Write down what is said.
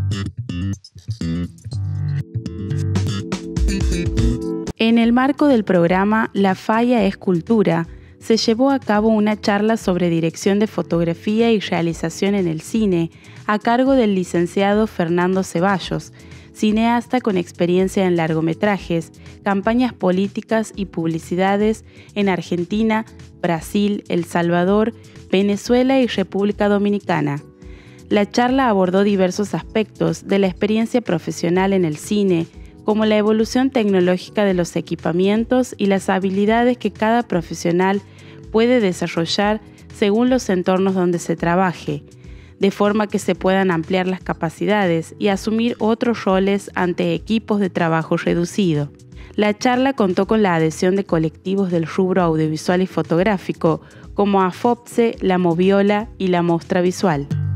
En el marco del programa La Falla es Cultura, se llevó a cabo una charla sobre dirección de fotografía y realización en el cine, a cargo del licenciado Fernando Ceballos, cineasta con experiencia en largometrajes, campañas políticas y publicidades en Argentina, Brasil, El Salvador, Venezuela y República Dominicana. La charla abordó diversos aspectos de la experiencia profesional en el cine, como la evolución tecnológica de los equipamientos y las habilidades que cada profesional puede desarrollar según los entornos donde se trabaje, de forma que se puedan ampliar las capacidades y asumir otros roles ante equipos de trabajo reducido. La charla contó con la adhesión de colectivos del rubro audiovisual y fotográfico, como AFOPSE, La Moviola y La Mostra Visual.